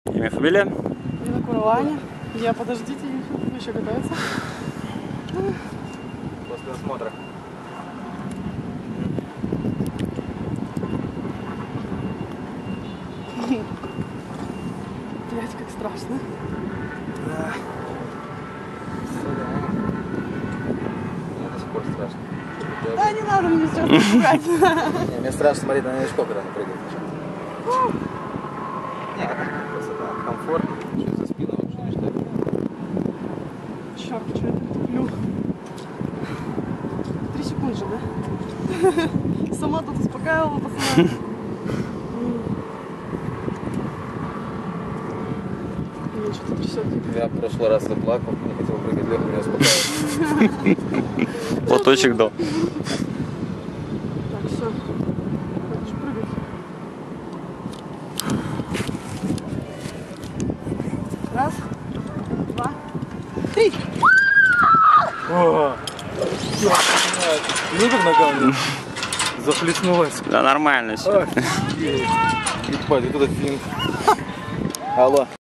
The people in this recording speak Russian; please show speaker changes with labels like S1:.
S1: Имя, фамилия?
S2: Нина Курланя. Я, подождите, еще готовится.
S3: После осмотра.
S2: Блять, как страшно.
S3: Да. Мне до сих пор страшно.
S2: Да, не надо мне сейчас пугать.
S3: Не, мне страшно смотреть на новичков, когда они прыгают. Нет, просто так, комфортно. Чуть за спину вообще не что.
S2: Черт, что я туплю? 3 секунды же, да? Сама тут успокаивала пацана. Меня что-то трясет.
S3: Я в прошлый раз заплакал, не хотел прыгать, Леха меня успокаивал.
S1: Платочек дал.
S2: Так, все. Хочешь прыгать? Раз, 2, 3.
S3: Ну как нога у меня захлестнулась.
S1: Да нормально все.
S3: Ебать, вот этот финт. Алло.